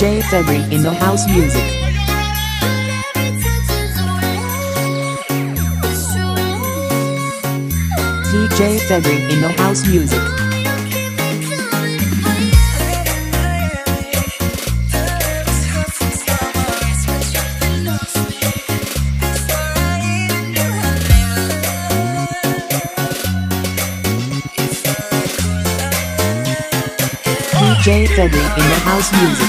DJ Febri in the house music. DJ Febri in the house music. DJ Febri in the house music.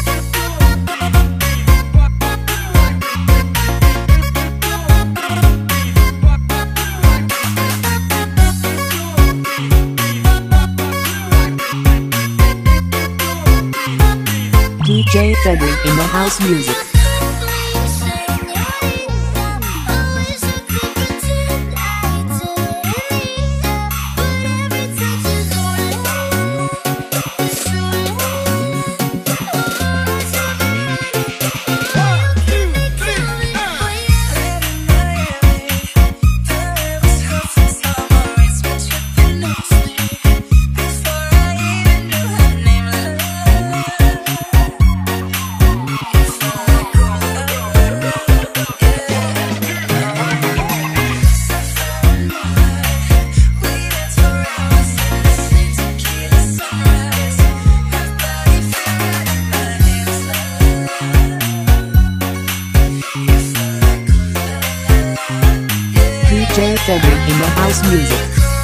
DJ Febri in the house music. DJ Febri in the house music.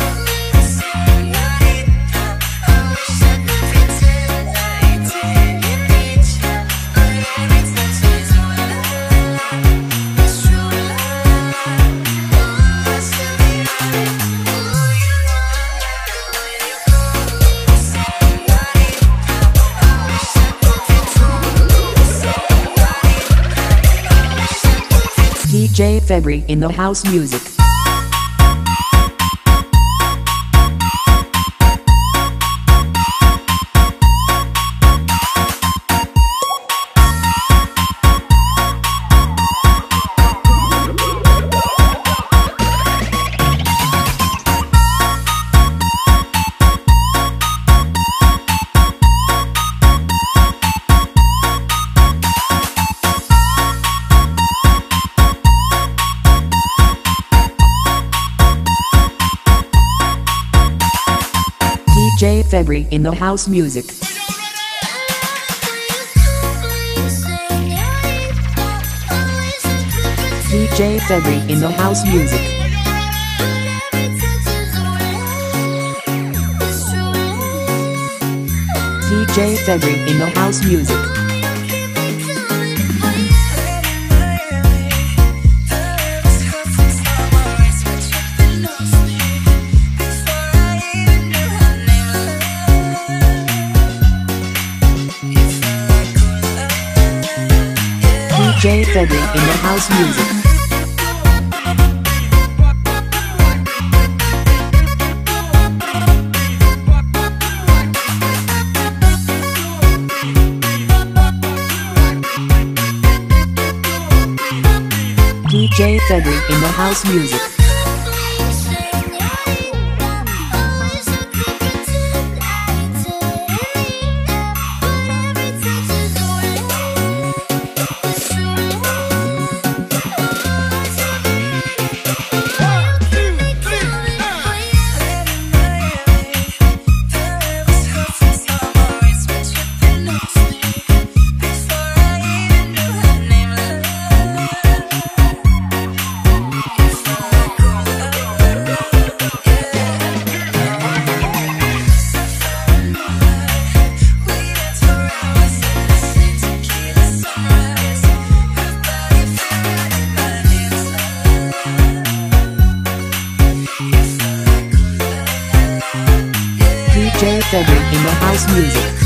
DJ Febri in the house music. DJ Febri in the house music. DJ Febri in the house music. DJ Febri in the house music. DJ Febri in the house music. DJ Febri in the house music. DJ Febri in the house music.